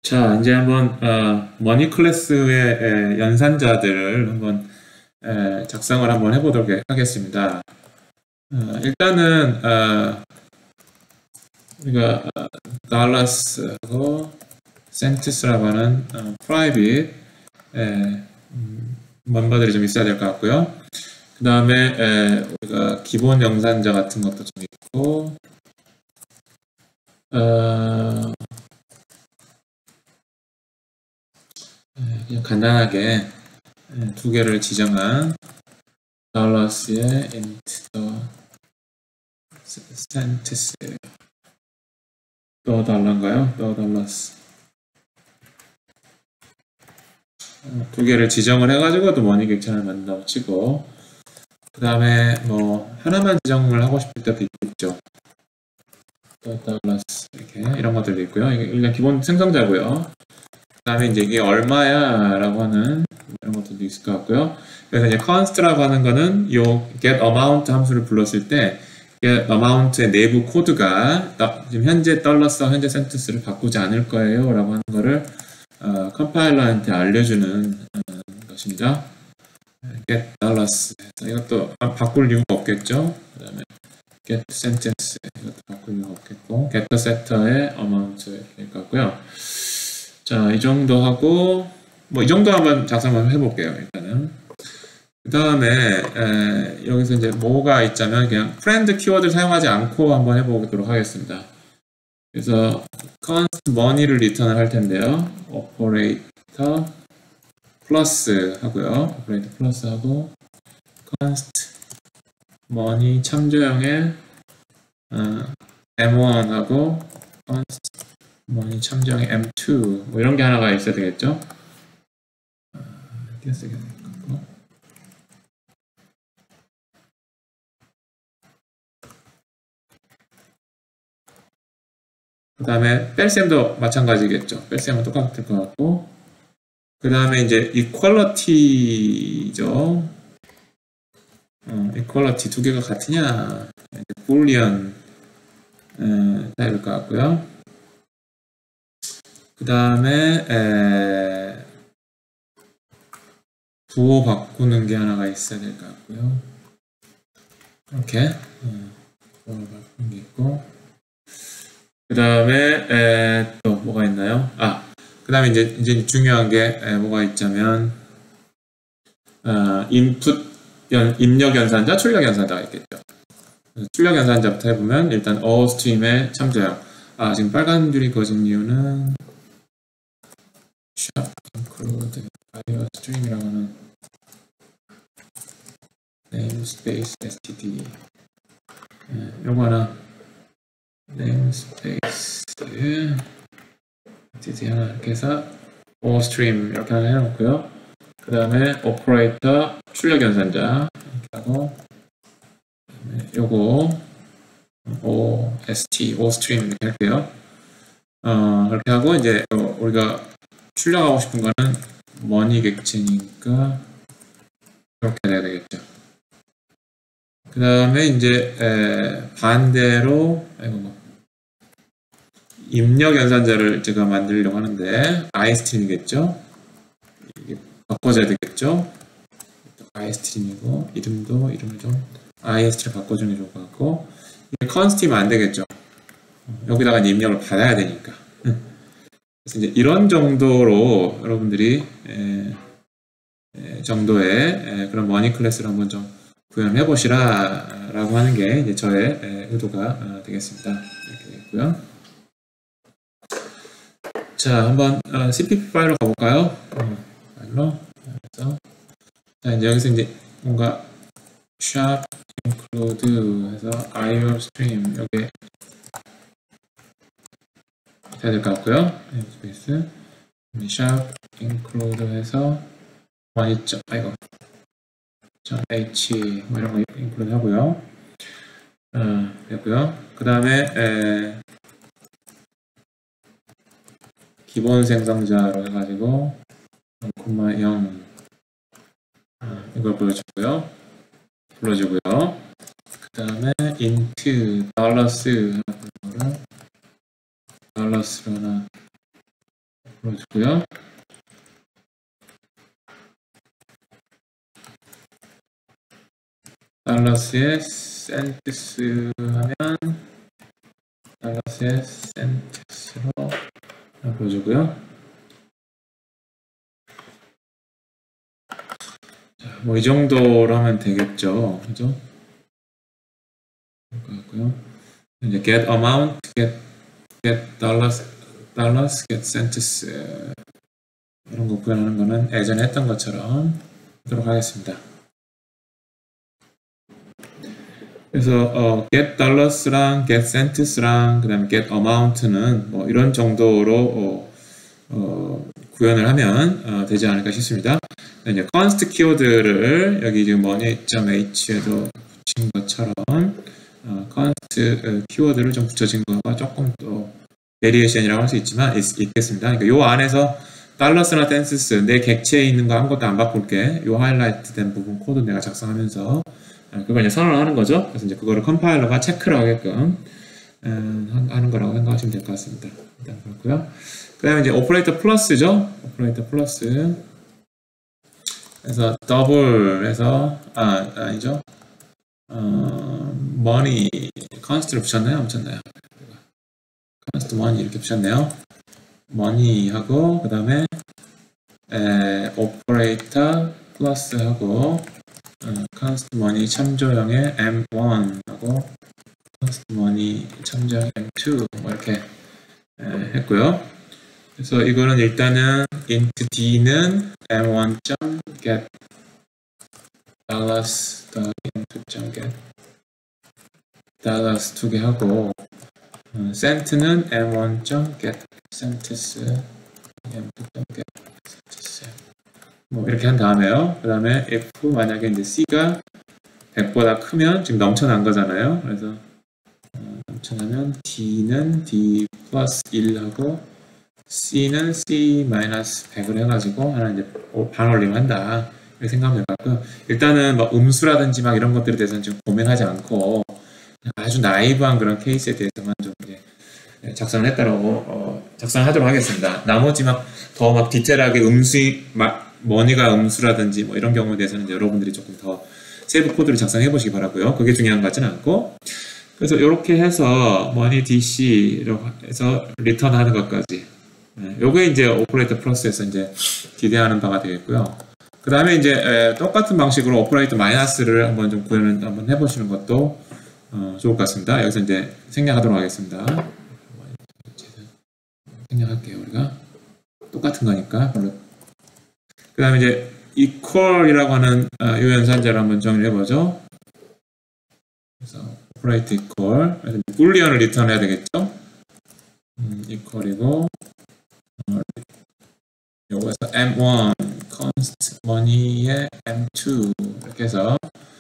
자, 이제 한번 머니 클래스의 연산자들을 한번 작성을 한번 해보도록 하겠습니다. 일단은 우리가 달러스하고 센티스라고 하는 프라이빗 멤버들이 좀 있어야 될 것 같고요. 그 다음에 우리가 기본 연산자 같은 것도 좀 있고, 그냥 간단하게 두 개를 지정한 달러스의 int 센티스 또 달러인가요? 또 달러스 두 개를 지정을 해가지고 또 머니 객체를 만든다고 치고, 그 다음에 뭐 하나만 지정을 하고 싶을 때도 있겠죠. 또 달러스 이렇게 이런 것들도 있고요. 이게 일단 기본 생성자고요. 그 다음에 이제 이게 얼마야 라고 하는 이런 것들도 있을 것 같고요. 그래서 이제 const라고 하는 거는 요 get amount 함수를 불렀을 때 get amount의 내부 코드가 지금 현재 달러스와 현재 센티스를 바꾸지 않을 거예요 라고 하는 거를 컴파일러한테 알려주는 것입니다. get dollars 이것도 바꿀 이유가 없겠죠. 그 다음에 get sentence 이것도 바꿀 이유가 없겠고, get the setter의 amount 이렇게 될 것 같고요. 자, 이 정도 하고 뭐 이 정도 한번 작성을 해볼게요. 일단은 그 다음에 여기서 이제 뭐가 있자면 그냥 friend 키워드를 사용하지 않고 한번 해보도록 하겠습니다. 그래서 const money를 리턴을 할 텐데요. operator 플러스 하고요. operator 플러스 하고 const money 참조형의 m1 하고 const money 참조형의 m2 뭐 이런 게 하나가 있어야 되겠죠. 이렇게 쓰게 될 거고. 그 다음에 뺄셈도 마찬가지겠죠. 뺄셈은 똑같을 것 같고, 그 다음에 이제 equality죠. equality 두 개가 같으냐, boolean 타입일 것 같고요. 그 다음에 부호 바꾸는 게 하나가 있어야 될 것 같고요. 이렇게 부호를 바꾸는 게 있고, 그 다음에 또 뭐가 있나요? 그 다음에 이제 중요한 게 뭐가 있자면 입력 연산자, 출력 연산자가 있겠죠. 출력 연산자부터 해보면 일단 all stream의 참조형. 지금 빨간 줄이 그어진 이유는 shop include IO stream이라고 하는 namespace std 요거 하나 namespace std 하나 이렇게 해서 all stream 이렇게 하나 해놓고요. 그 다음에 operator 출력 연산자 이렇게 하고, 요거 OST, OStream 이렇게 할게요. 그렇게 하고 이제 우리가 출력하고 싶은 거는 머니 객체니까 이렇게 돼야 되겠죠. 그 다음에 이제 반대로 입력 연산자를 제가 만들려고 하는데 iStream이겠죠. 이게 바꿔줘야 되겠죠. iStream이고 이름을 좀 iStream 바꿔주는 게 좋을 것 같고, 이게 const이면 안 되겠죠. 여기다가 입력을 받아야 되니까. 그래서 이제 이런 정도로 여러분들이 정도의 그런 머니 클래스를 한번 좀 구현해 보시라 라고 하는 게 이제 저의 의도가 되겠습니다. 이렇게 되고요. 자, 한번 cpp 파일로 가볼까요? 파일로. 그래서 자, 이제 여기서 이제 뭔가 shop include 해서 IO stream 여기 해야 될 것 같고요. 스페이스 shop include 해서 h 뭐 이런 거 include 하고요. 됐고요. 그 다음에 기본 생성자로 해가지고 0,0 이걸 불러주고요. 그 다음에 int 달러스 달러스로 하나 풀어주고요. 달러스의 센티스 하면 달러스의 센티스로 보여주고요. 자, 뭐 이 정도로 하면 되겠죠, 그죠? 그렇고요. 이제 get amount, get dollars, get centis 이런 거 구현하는 거는 예전에 했던 것처럼 하도록 하겠습니다. 그래서 get dollars랑 get centis랑 그다음에 get amount는 뭐 이런 정도로 구현을 하면 되지 않을까 싶습니다. 이제 const 키워드를 여기 지금 money.h에도 붙인 것처럼 const 키워드를 좀 붙여진 거가 조금 또 베리에이션이라고 할 수 있지만 있겠습니다. 그러니까 요 안에서 달러스나 댄스스 내 객체에 있는 거 아무것도 안 바꿀게. 요 하이라이트 된 부분 코드 내가 작성하면서 그걸 이제 선언을 하는 거죠. 그래서 이제 그거를 컴파일러가 체크를 하게끔 하는 거라고 생각하시면 될 것 같습니다. 일단 그렇고요. 그 다음에 이제 오퍼레이터 플러스죠. 오퍼레이터 플러스. 그래서 더블에서 아니죠. money const를 붙였나요? 안 붙였나요? const money 이렇게 붙였네요. money 하고 그 다음에 operator 플러스 하고 const money 참조형의 m1 하고 const money 참조형 m2 뭐 이렇게 했고요. 그래서 이거는 일단은 int d는 m1.get dollars 더하기 m2.get dollars 두 개 하고 cent는 m1.get centis m2.get centis 뭐 이렇게 한 다음에요. 그 다음에 if 만약에 이제 c가 100보다 크면 지금 넘쳐난 거잖아요. 그래서 넘쳐나면 d는 d 플러스 1하고 c는 c 마이너스 100을 해가지고 하나 이제 반올림한다 이렇게 생각하면 될 것 같고요. 일단은 뭐 음수라든지 막 이런 것들에 대해서는 지금 고민하지 않고 아주 나이브한 그런 케이스에 대해서만 좀 이제 작성을 했다라고 작성하도록 하겠습니다. 나머지 더 막 디테일하게 머니가 음수라든지 뭐 이런 경우에 대해서는 이제 여러분들이 조금 더 세부 코드를 작성해 보시기 바라고요. 그게 중요한 것 같지는 않고. 그래서 이렇게 해서 money dc로 해서 리턴 하는 것까지. 요게 이제 오퍼레이터 플러스에서 이제 기대하는 바가 되겠고요. 그 다음에 이제 똑같은 방식으로 오퍼레이터 마이너스를 한번 좀 구현을 한번 해보시는 것도 좋을 것 같습니다. 여기서 이제 생략하도록 하겠습니다. 생략할게요. 우리가 똑같은 거니까. 그 다음에 이제 equal이라고 하는 요 연산자를 한번 정리해 보죠. 그래서 operate equal. 그래서 boolean을 리턴해야 되겠죠. equal이고 요거에서 m1 const money의 m2 이렇게 해서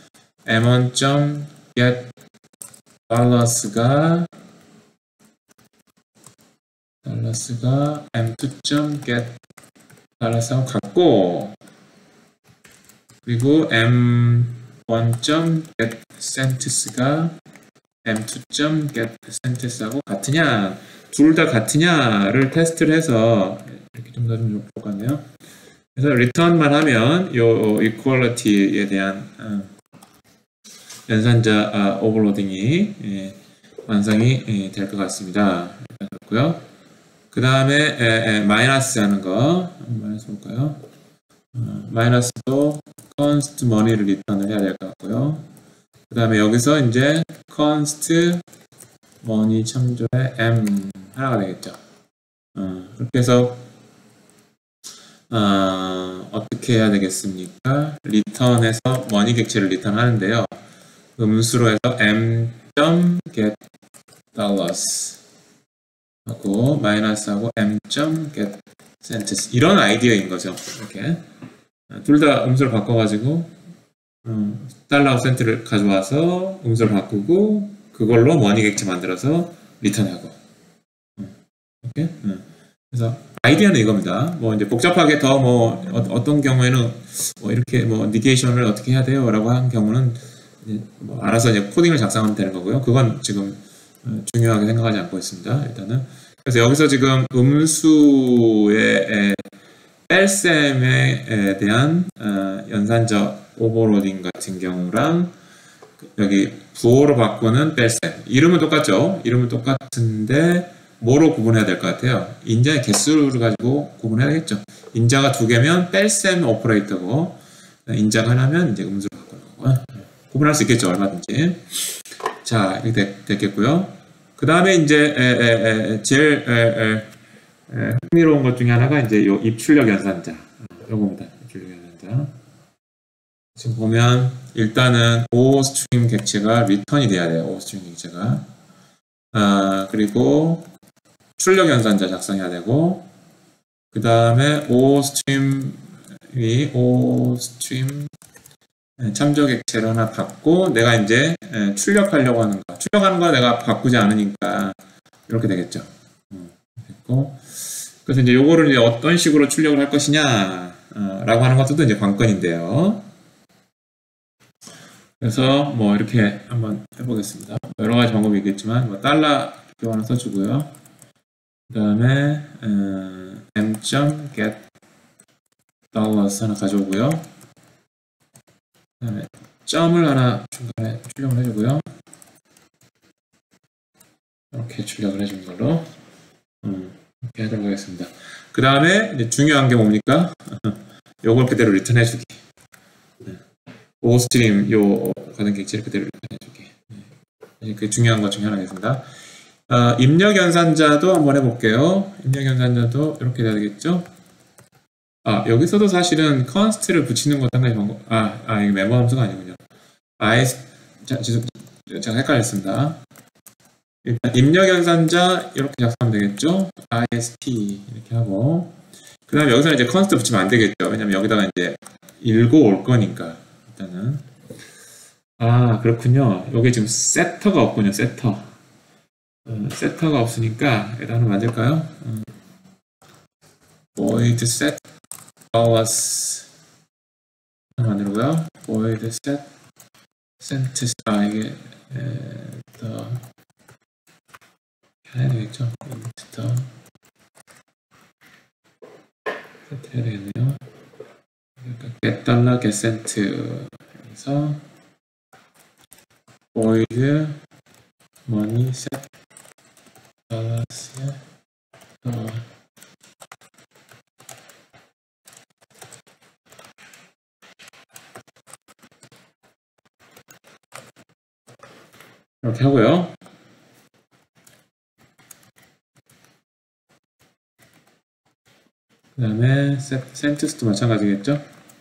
m1.get dollars가 m2.get dollars하고 같고 그리고 m1.get centis가 m2.get centis하고 같으냐 둘 다 같으냐를 테스트를 해서 이렇게 좀 더 좀 볼 것 같네요. 그래서 return만 하면 요 equality에 대한 연산자 오버로딩이 완성이 될 것 같습니다. 그렇고요. 그 다음에 마이너스 하는 거 마이너스 볼까요? 마이너스도 const money를 리턴을 해야 될 것 같고요. 그 다음에 여기서 이제 const money 참조의 m 하나가 되겠죠. 그렇게 해서 어떻게 해야 되겠습니까? 리턴에서 money 객체를 리턴하는데요. 음수로 해서 m.get dollars 하고 마이너스하고 m.get centis 이런 아이디어인 거죠. 이렇게 둘 다 음수를 바꿔가지고 달러하고 센트를 가져와서 음수를 바꾸고 그걸로 money 객체 만들어서 리턴하고 이렇게 그래서 아이디어는 이겁니다. 뭐 이제 복잡하게 더 뭐 어떤 경우에는 뭐 이렇게 뭐 니게이션을 어떻게 해야 돼요라고 한 경우는 뭐 알아서 이제 코딩을 작성하면 되는 거고요. 그건 지금 중요하게 생각하지 않고 있습니다. 일단은 그래서 여기서 지금 음수의 뺄셈에 대한 연산적 오버로딩 같은 경우랑 여기 부호로 바꾸는 뺄셈, 이름은 똑같죠? 이름은 똑같은데 뭐로 구분해야 될 것 같아요? 인자의 개수를 가지고 구분해야 되겠죠? 인자가 2개면 뺄셈 오퍼레이터고, 인자가 하나면 이제 음수로 바꾸는 거고, 구분할 수 있겠죠? 얼마든지. 자, 이렇게 됐겠고요. 그 다음에 이제 제일 흥미로운 것 중에 하나가 이제 요 입출력 연산자, 요겁니다. 입출력 연산자. 지금 보면 일단은 O 스트림 객체가 리턴이 돼야 돼요. O 스트림 객체가. 그리고 출력 연산자 작성해야 되고, 그 다음에 O 스트림 참조 객체를 하나 받고, 내가 이제 출력하려고 하는 거, 출력하는 거 내가 바꾸지 않으니까 이렇게 되겠죠. 됐고, 그래서 이제 요거를 이제 어떤 식으로 출력을 할 것이냐 라고 하는 것도 이제 관건인데요. 그래서 뭐 이렇게 한번 해보겠습니다. 여러 가지 방법이 있겠지만 뭐 달러 표 하나 써주고요. 그 다음에 m.get dollars 하나 가져오고요. 그 다음에 점을 하나 중간에 출력을 해주고요. 이렇게 출력을 해준 걸로 이렇게 하도록 하겠습니다. 그 다음에 이제 중요한 게 뭡니까? 요걸 그대로 리턴해주기. 오스트림 요 가는 객체를 그대로 리턴해주기. 그게 중요한 것 중에 하나겠습니다. 입력 연산자도 한번 해볼게요. 입력 연산자도 이렇게 돼야 되겠죠? 여기서도 사실은 const를 붙이는 것 상당히 방법. 이게 멤버 함수가 아니군요. 제가 헷갈렸습니다. 일단 입력 연산자 이렇게 작성하면 되겠죠? ist 이렇게 하고, 그 다음에 여기서 이제 const 붙이면 안 되겠죠? 왜냐면 여기다가 이제 읽고 올 거니까. 일단은 그렇군요. 여기 지금 세터가 없군요. 세터가 없으니까 일단 하나 만들까요? void set dollars 하나 만들고요. void set sentence 이게 더 해야 되겠죠? 더 세트 해야 되겠네요. get 달러 get sent 그래서 void money set dollars에 이렇게 하고요. 그 다음에 sentence도 마찬가지겠죠?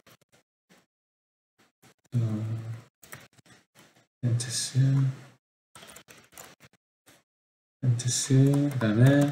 센테스 그 다음에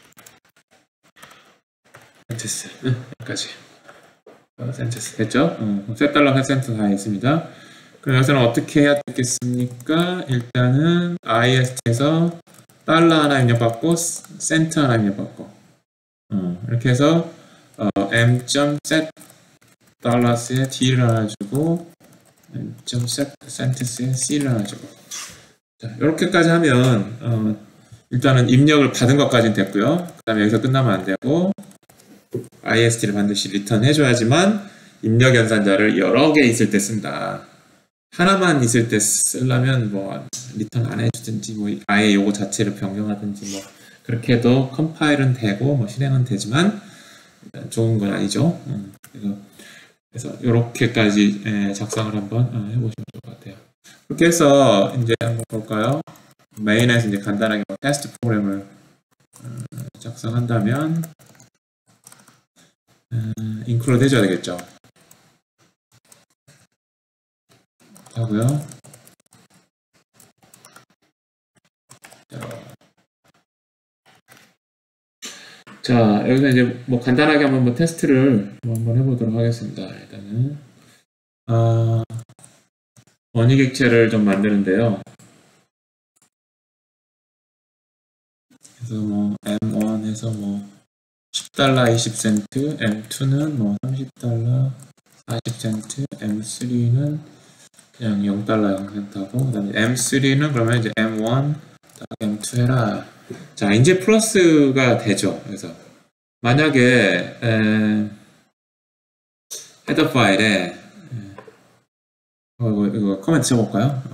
센테스 여기까지 센테스 됐죠? 셋달러 센테스 다 있습니다. 그럼 여기서는 어떻게 해야 되겠습니까? 일단은 ist에서 달러 하나 입력받고 센트 하나 입력받고 이렇게 해서 m.set 달러스에 d를 하나 주고 m.set 센테스에 c를 하나 주고, 자, 이렇게까지 하면 일단은 입력을 받은 것까지는 됐고요. 그 다음에 여기서 끝나면 안 되고 ist를 반드시 리턴 해줘야지만 입력 연산자를 여러 개 있을 때 쓴다. 하나만 있을 때 쓰려면 뭐 리턴 안 해주든지 뭐 아예 요거 자체를 변경하든지 뭐 그렇게 해도 컴파일은 되고 뭐 실행은 되지만 좋은 건 아니죠. 그래서 이렇게까지 작성을 한번 해보시면 좋을 것 같아요. 그렇게 해서 이제 한번 볼까요? 메인에서 이제 간단하게 테스트 프로그램을 작성한다면 include 해줘야 되겠죠. 하고요. 자, 여기서 이제 뭐 간단하게 한번 뭐 테스트를 한번 해보도록 하겠습니다. 일단은 원위 객체를 좀 만드는데요. 그래서 뭐 M1 해서 뭐 10달러 20센트, M2는 뭐 30달러 40센트, M3는 그냥 0달러 0센트하고, 그 다음에 M3는 그러면 이제 M1 m2 해라. 자, 이제 플러스가 되죠. 그래서 만약에 헤더 파일에 이거 코멘트 써볼까요?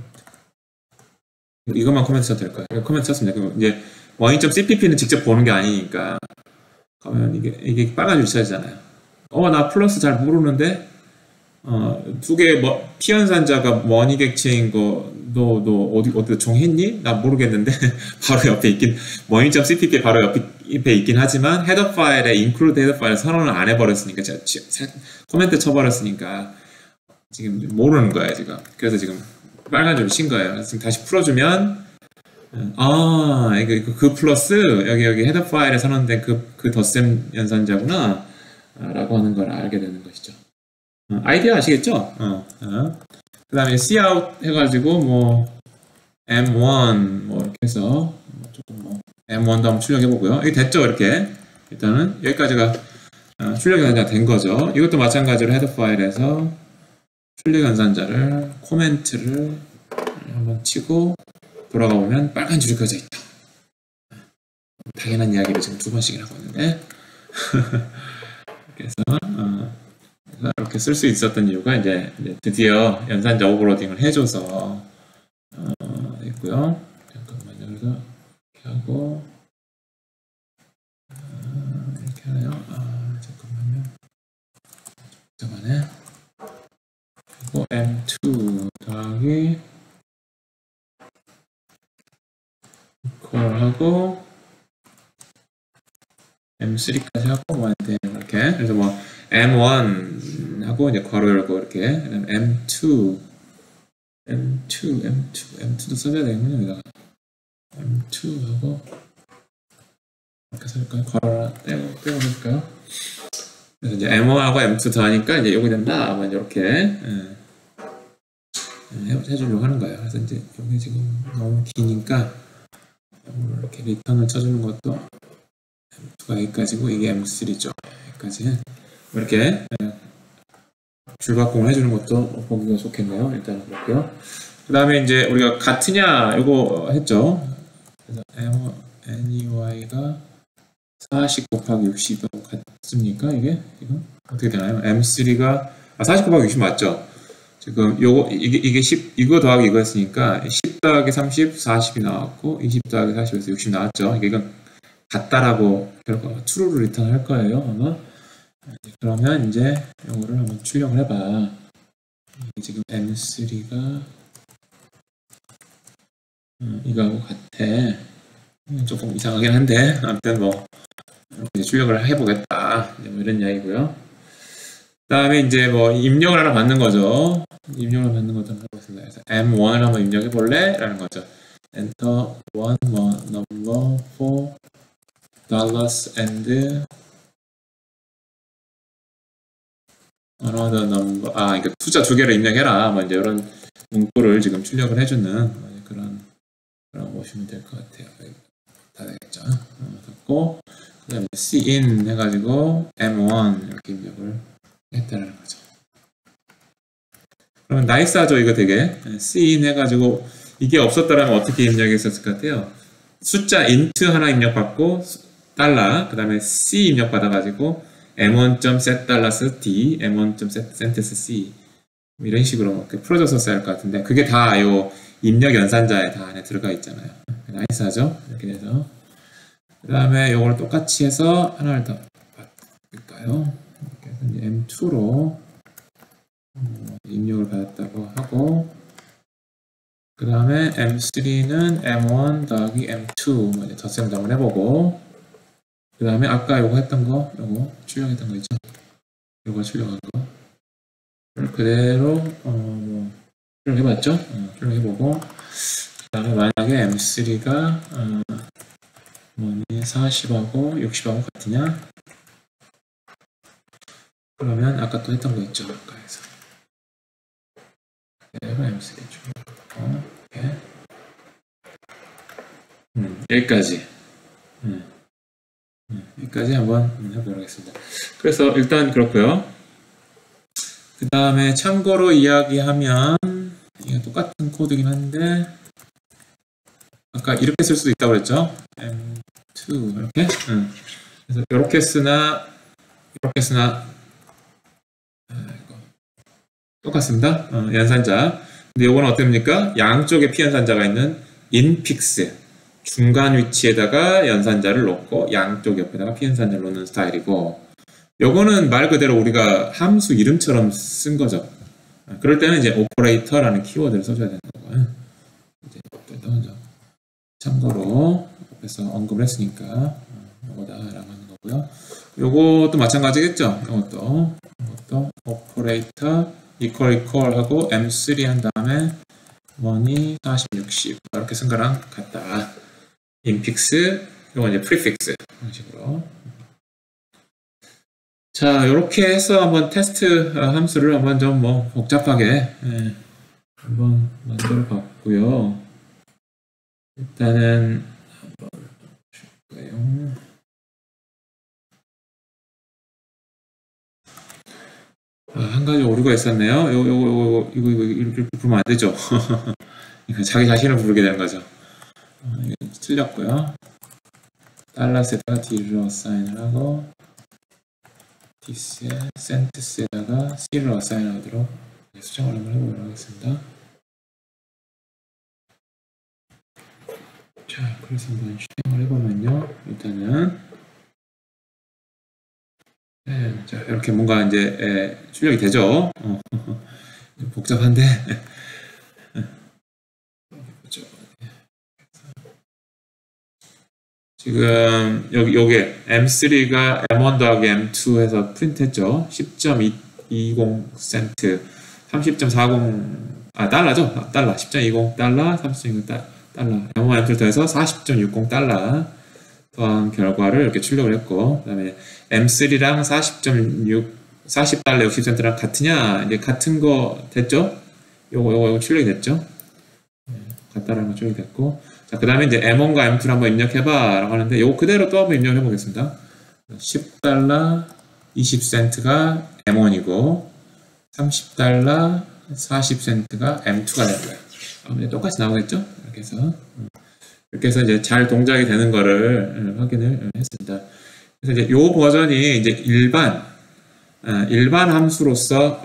이것만 코멘트 써도 될까요? 이거 코멘트 썼습니다. 그럼 이제 원인.cpp는 직접 보는 게 아니니까 그러면 이게 빨간 줄 쳐야잖아요. 나 플러스 잘 모르는데 두 개 피연산자가 원인객체인 거 너 어디 정했니? 나 모르겠는데 바로 옆에 있긴 원인.cpp 바로 옆에 있긴 하지만 헤더 파일에 include 헤더 파일 선언을 안 해버렸으니까 제가 코멘트 쳐버렸으니까 지금 모르는 거예요 지금. 그래서 지금 빨간 줄을 친 거예요. 그래서 지금 다시 풀어주면 이거 그 플러스 여기 헤더 파일에 선언된 그 덧셈 연산자구나 라고 하는 걸 알게 되는 것이죠. 아이디어 아시겠죠? 그 다음에 cout 해가지고 m1 이렇게 해서 조금 m1도 한번 출력해보고요. 이게 됐죠? 이렇게 일단은 여기까지가 출력 연산자가 된 거죠. 이것도 마찬가지로 헤더 파일에서 출력 연산자를 코멘트를 한번 치고 돌아가 보면 빨간 줄이 그어져 있다. 당연한 이야기를 지금 두 번씩이나 하고 있는데 그래서 이렇게 쓸 수 있었던 이유가 이제 드디어 연산자 오버로딩을 해줘서 있고요. 잠깐만요. 그래서 이렇게 하고 이렇게 하네요. 잠깐만요. 잠깐만요. 그리고 m2 더하기 하고 m3까지 하고 이렇게 그래서 m1 하고 이제 괄호 열고 이렇게 m2도 써줘야 되겠군요. 여기다가 m2 하고 이렇게 쓸까요? 괄호 떼고 쓸까요? 그래서 이제 m1하고 m2 더하니까 이제 여기 된다. 이렇게 해주려고 하는 거예요. 그래서 이제 여기 지금 너무 기니까 이렇게 리턴을 쳐주는 것도 m2가 여기까지고 이게 m3죠. 여기까지 이렇게 줄바꿈을 해주는 것도 보기가 좋겠네요. 일단 그렇고요. 그 다음에 이제 우리가 같으냐 이거 했죠. 그래서 NEY가 40 곱하기 60하고 같습니까? 이게 지금 어떻게 되나요? M3가 40 곱하기 60 맞죠? 지금 이게 10 이거 더하기 이거 했으니까 10 더하기 30 40이 나왔고 20 더하기 40에서 60 나왔죠. 이건 같다라고 결과 true를 리턴 할 거예요. 아마 그러면 이제 이거를 한번 출력을 해봐. 지금 M3가 이거하고 같아. 조금 이상하긴 한데 아무튼 이제 출력을 해보겠다. 이런 이야기고요. 그 다음에 이제 입력을 하나 받는 거죠. 입력을 받는 것도 한번 해보겠습니다. 그래서 M1을 한번 입력해 볼래? 라는 거죠. Enter 1 number for dollars and another number. 그러니까 투자 두 개를 입력해라. 이제 이런 문구를 지금 출력을 해주는 그런 보시면 될 것 같아요. 다 되겠죠. 됐고, 그 다음에 cin 해가지고 m1 이렇게 입력을 했다는 거죠. 그러면 나이스하죠. 이거 되게 cin 해가지고 이게 없었더라면 어떻게 입력했었을 것 같아요. 숫자 int 하나 입력받고 달러, 그 다음에 c 입력받아가지고 m1.set$d, m1.set$c 이런 식으로 풀어줬었어야 할 것 같은데 그게 다 요 입력 연산자에 다 안에 들어가 있잖아요. 나이스하죠? 이렇게 돼서 그 다음에 요걸 똑같이 해서 하나를 더 바꿀까요? 그래서 이제 m2로 입력을 받았다고 하고 그 다음에 m3는 m1 더하기 m2 이제 덧셈점을 해보고 그 다음에 아까 요거 했던 거 요거 출력했던 거 있죠? 요거 출력한 거 그대로 출력해봤죠? 출력해보고 그 다음에 만약에 m3가 40하고 60하고 같으냐? 그러면 아까 또 했던 거 있죠? 아까 해서 그대로 m3 출력하고 여기까지 여기까지 한번 해보도록 하겠습니다. 그래서 일단 그렇고요. 그 다음에 참고로 이야기하면 이게 똑같은 코드긴 한데 아까 이렇게 쓸 수도 있다고 그랬죠? M2 이렇게. 그래서 이렇게 쓰나 이렇게 쓰나 똑같습니다. 연산자. 근데 이거는 어떻습니까? 양쪽에 피연산자가 있는 인픽스 중간 위치에다가 연산자를 놓고 양쪽 옆에다가 피연산자를 놓는 스타일이고, 요거는 말 그대로 우리가 함수 이름처럼 쓴 거죠. 그럴 때는 이제 오퍼레이터라는 키워드를 써줘야 되는 거고요. 이제 이것도 참고로 옆에서 언급을 했으니까 요거다라고 하는 거고요. 요것도 마찬가지겠죠. 이것도 오퍼레이터 equal 하고 M3 한 다음에 money 40, 60 이렇게 쓴 거랑 같다. 인픽스, 요건 이제 프리픽스 이런 식으로. 자, 이렇게 해서 한번 테스트 함수를 한번 좀 뭐 복잡하게 한번 만들어 봤고요. 일단은 한번 볼까요? 한 가지 오류가 있었네요. 이거 이렇게 부르면 안 되죠. 자기 자신을 부르게 되는 거죠. 이거 틀렸고요. 달러스에다가 D를 어사인을 하고 디스에 센트스에다가 C를 어사인하도록 수정을 한번 해보도록 하겠습니다. 자, 그래서 한번 실행을 해보면요. 일단은 자, 이렇게 뭔가 이제 출력이 되죠. 복잡한데 지금 요게 M3가 M1 더하기 M2 해서 프린트했죠. 10.20 센트 30.40 달러죠. 달러 10.20 달러 30.20 달러 M1 M2를 더해서 40.60 달러 더한 결과를 이렇게 출력을 했고, 그 다음에 M3랑 40달러 60센트랑 같으냐? 이제 같은 거 됐죠? 요거 출력이 됐죠? 같다라는 거 출력이 됐고, 자, 그 다음에 이제 M1과 M2를 한번 입력해봐 라고 하는데, 요거 그대로 또 한번 입력해 보겠습니다. 10달러 20센트가 M1이고, 30달러 40센트가 M2가 되는 거예요. 똑같이 나오겠죠? 이렇게 해서 이제 잘 동작이 되는 거를 확인을 했습니다. 그래서 이제 요 버전이 이제 일반 함수로서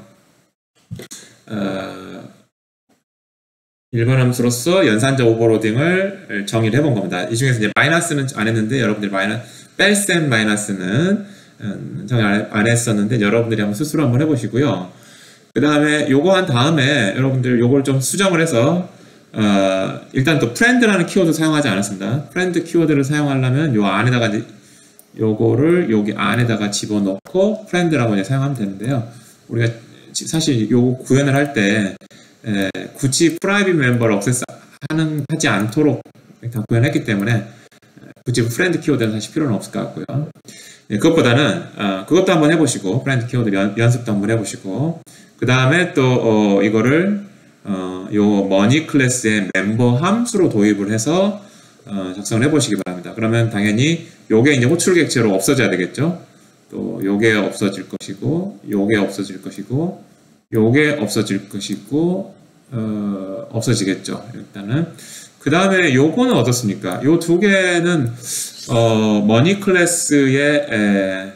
일반 함수로서 연산자 오버로딩을 정의를 해본 겁니다. 이 중에서 이제 마이너스는 안 했는데, 여러분들이 뺄셈 마이너스는 정의 안 했었는데, 여러분들이 한번 스스로 한번 해보시고요. 그 다음에 요거 한 다음에 여러분들 요걸 좀 수정을 해서 일단 또 friend라는 키워드 사용하지 않았습니다. friend 키워드를 사용하려면 요 안에다가 이제 요거를 여기 안에다가 집어넣고 friend라고 이제 사용하면 되는데요. 우리가 사실 요 구현을 할 때 굳이 private member를 하지 않도록 다 구현했기 때문에 굳이 friend 키워드는 사실 필요는 없을 것 같고요. 그것보다는 그것도 한번 해보시고 friend 키워드 연습도 한번 해보시고, 그 다음에 또 이거를 요 머니 클래스의 멤버 함수로 도입을 해서 작성을 해보시기 바랍니다. 그러면 당연히 요게 이제 호출 객체로 없어져야 되겠죠. 또 요게 없어질 것이고, 요게 없어질 것이고, 요게 없어질 것이고, 없어지겠죠. 일단은. 그 다음에 요거는 어떻습니까? 요 두 개는 머니 클래스의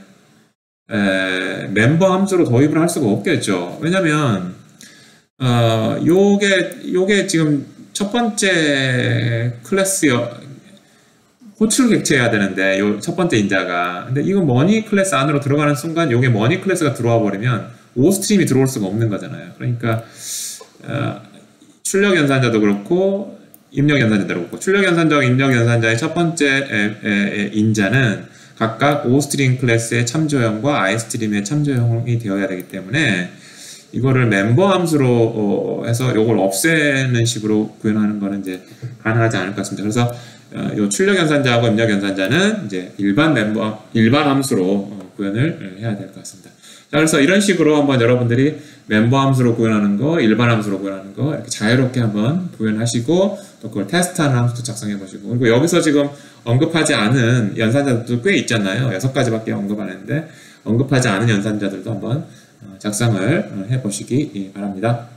멤버 함수로 도입을 할 수가 없겠죠. 왜냐면 요게 지금 첫 번째 클래스요. 호출 객체해야 되는데, 요 첫 번째 인자가. 근데 이거 머니 클래스 안으로 들어가는 순간 요게 머니 클래스가 들어와 버리면 오스트림이 들어올 수가 없는 거잖아요. 그러니까 출력 연산자도 그렇고 입력 연산자도 그렇고, 출력 연산자와 입력 연산자의 첫 번째 인자는 각각 오스트림 클래스의 참조형과 아이스트림의 참조형이 되어야 되기 때문에 이거를 멤버 함수로 해서 요걸 없애는 식으로 구현하는 거는 이제 가능하지 않을 것 같습니다. 그래서 요 출력 연산자하고 입력 연산자는 이제 일반 함수로 구현을 해야 될 것 같습니다. 자, 그래서 이런 식으로 한번 여러분들이 멤버 함수로 구현하는 거, 일반 함수로 구현하는 거 이렇게 자유롭게 한번 구현하시고, 또 그걸 테스트하는 함수도 작성해 보시고, 그리고 여기서 지금 언급하지 않은 연산자들도 꽤 있잖아요. 6가지밖에 언급 안 했는데 언급하지 않은 연산자들도 한번 작성을 해 보시기 바랍니다.